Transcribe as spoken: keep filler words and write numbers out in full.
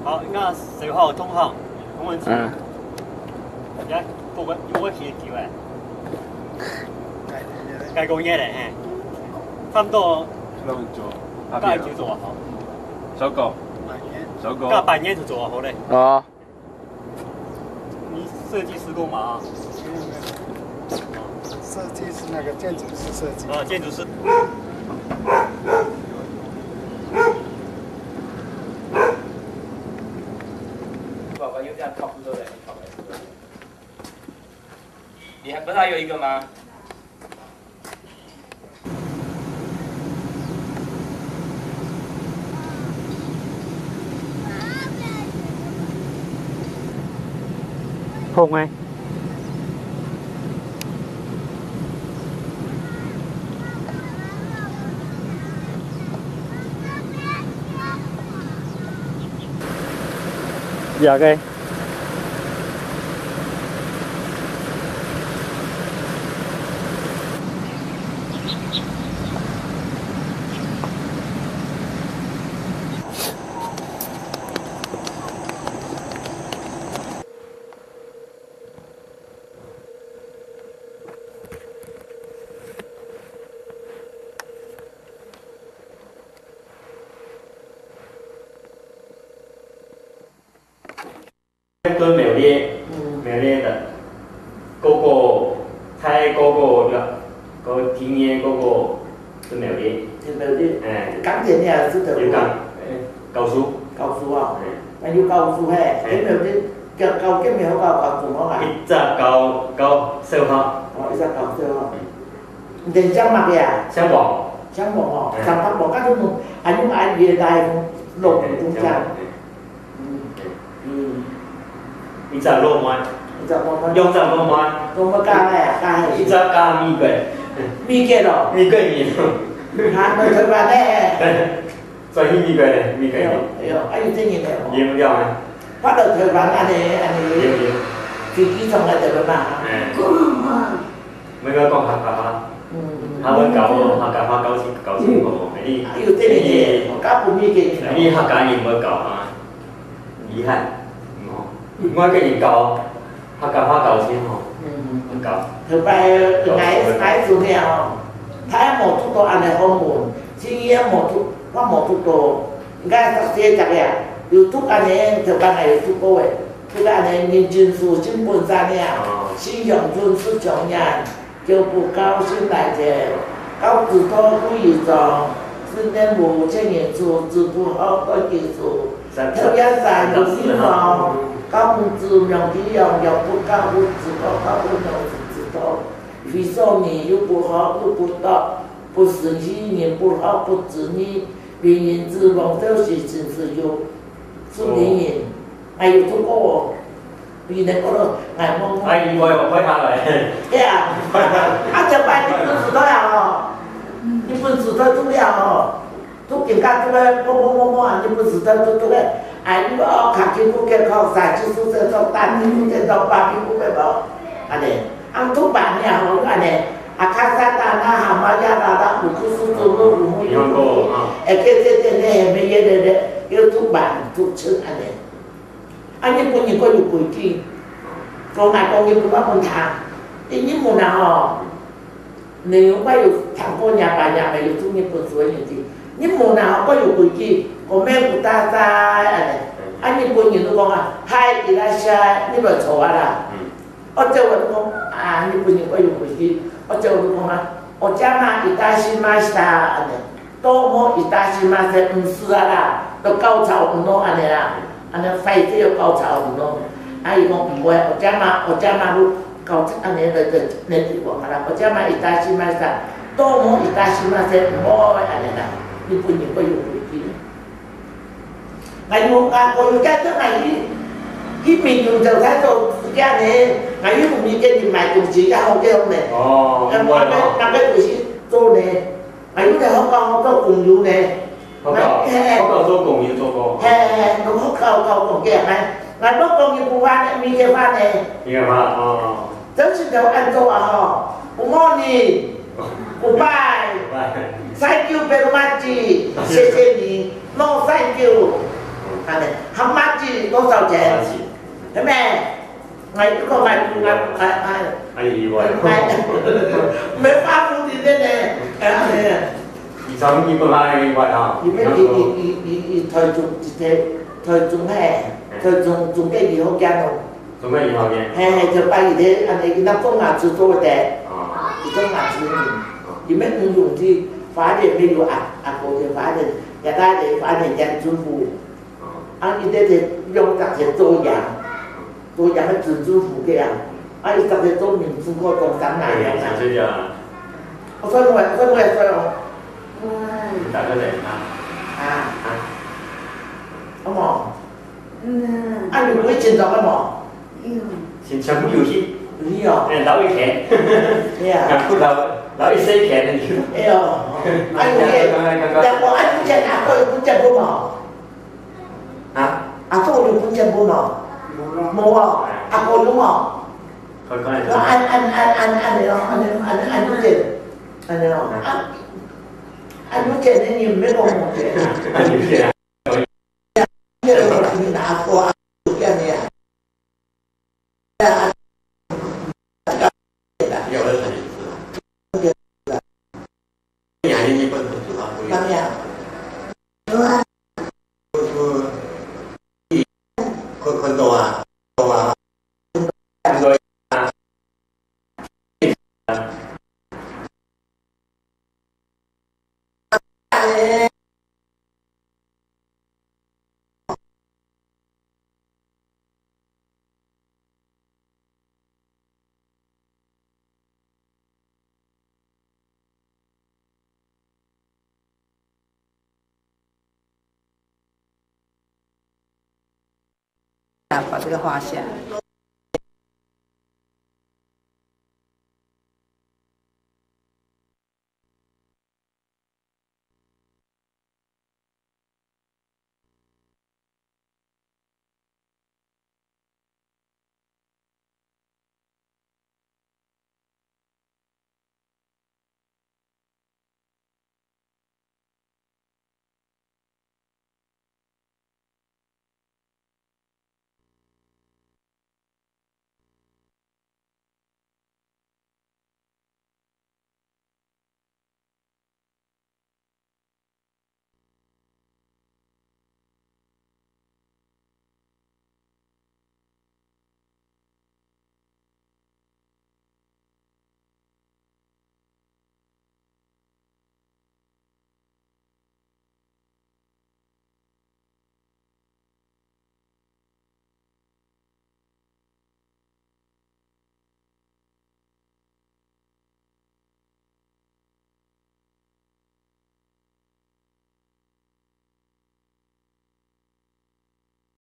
好，而家四號通航，冇問題。 嗯。 而家個個有冇企叫誒？計過嘢嚟誒，差唔多。 兩做。 加係叫做好。 小狗。小狗。 加半年就做好嘞。 哦。 你設計施工嘛？ 設計是那個建築師設計。 啊，建築師。 宝宝又这样靠不住了，你跑来跑去。你还不是还有一个吗？ 痛ไหมอยากไง都没有练，没有练的，嗰個睇嗰個嘅個經驗嗰個都沒有練， 沒有練。 誒， 講點你係識得要講誒教書， 教書啊，係要教書係，你沒有練，教教幾秒教教書我係。 一直教教小學， 哦，一直教小學。你想乜嘢啊？ 香港， 香港哦，香港我講咗，係用愛粵大落中間。嗯。 一隻羅曼，用隻羅曼， 用乜加咩啊？加係。 一隻加米貴， 米貴咯。 米貴米。 嚇，咪佢話咧。 所以米貴咧，米貴。 係啊，哎要真嘢咧。 要唔要啊？ bắt đầu thời gian anh ấy anh ấy thì kỹ xong lại từ mà mấy cái con học học học bên cậu học cả học cậu xin cậu xin của mấy đi yêu thế này gì các phụ nữ kia mấy đi học cả gì mới cậu à gì hả ngoài cái gì cậu học cả học cậu xin không cậu thực ra ngày ngày xuống nghèo thái một chút đồ anh này không buồn chỉ một chút có một chút đồ ngay sau khi chặt đẹp YouTube anh ấy thực ra này YouTube cô ấy thực ra này nhìn chuyên số chuyên buồn ra nè sử dụng chuyên số trọng nhàn kêu bù cao xin đại thể cao từ to quý ý dòng xin nên bù trên nhận số từ bù họ có kỳ số theo giá dài được xin dòng cao mù từ nhòng ký dòng dòng bù cao bù từ to cao bù nhòng từ to vì sao nhỉ yêu bù họ yêu bù to bù sử ý nhìn bù họ bù tử ni vì nhìn từ vòng theo sự chính sử dụng số điện nhìn ai yêu thuốc cô vì này có được ngày mong ai đi quay mà quay ra rồi thế à anh chụp bài những phần sự thôi à những phần sự thôi chúng đeo thuốc kiểm tra chúng đây mô mô mô mô những phần sự thôi chúng đây anh có khả kiến của kia không giải chứ số sẽ trong tan những cái đầu ba cái cũng phải bảo anh này ăn thuốc bản nhà họ anh này à khác xa ta na hàm ba gia ta đã đủ số số số số đủ mỗi người ở kia kia kia này mấy cái này đấy yêu thuốc bản thuốc chữ anh này anh ấy có những có nhiều quỷ kỳ còn ngày con như có con thằng thì những mùa nào nếu có nhiều thằng con nhà bà nhà mày yêu thuốc như con suối như gì những mùa nào có nhiều quỷ kỳ còn mẹ của ta ta anh này anh ấy có nhiều nó con à hai thì là sai như vậy chỗ à ở châu nó con à như có nhiều có nhiều quỷ kỳ ở châu nó con à ở cha mà itashimashita anh này tô mô itashimashita nsura都高潮唔多安尼啦，安尼肺只有高潮唔多，啊伊讲唔会，我只嘛我只嘛都高安尼就就那地方啦，我只嘛伊大西嘛啥，多么伊大西嘛些唔会安尼啦，你不能够用回去。ngày hôm qua cô cái thứ này đi khi mình dùng dầu thái dầu cái này ngày hôm cùng đi cái gì mày cùng chỉ cái hông cái ông này, em nói cái năm cái tuổi sĩ tô này, ngày hôm nay không con có cùng dùng này. Hốc cầu, hốc cầu做工業做過。 係，咁好夠夠工嘅係，我不工業不翻咧，咪嘅翻咧。 咪嘅翻，哦。 就是就按做啊嗬，不 morning， 不 bye， thank you very much， 謝謝你 ，no thank you， 安尼，How much 多少钱？对没？买一个买买买买。 哎意外。 买，没发福利的呢，哎， 二trăm二百萬嘅啊！ 伊要伊伊伊伊伊台中一個台中嘿，台中中計二號間咯。 中計二號間。 嘿嘿，就把伊個安尼伊那種牙齒做的， 哦。 伊種牙齒呢，伊要應用去發展沒有啊啊，國家發展，也大的發展人政府，啊，伊這個用這些做羊，做羊的政府嘅啊，啊，伊這個做民主國中山來嘅啊。 係啊。 我所以我所以我所以我。 大家嚟啊！ 啊啊！咁喎，嗯，啊你會前度嘅喎？嗯， 前場冇遊戲， 你哦， 誒扭一拳， 係啊， 啊，扭扭一西拳嘅要。 係哦，啊你嘅，但我啊你只阿哥有本隻本喎？ 啊？ 阿哥有本隻本喎？冇啊，阿哥有冇？ 佢講係。 我按按按按按你咯，按你按按本隻，按你咯，啊，按本隻你唔咩講冇隻？ 按本隻啊？ 呢個你拿過啊？咩嘢啊？ 有的是。你還一本不知道。 怎麼樣？ คนคนตัวตัว把这个画下。